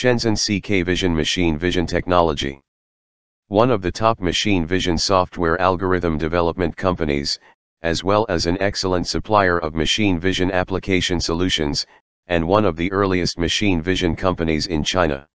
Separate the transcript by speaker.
Speaker 1: Shenzhen CkVision Machine Vision Technology. One of the top machine vision software algorithm development companies, as well as an excellent supplier of machine vision application solutions, and one of the earliest machine vision companies in China.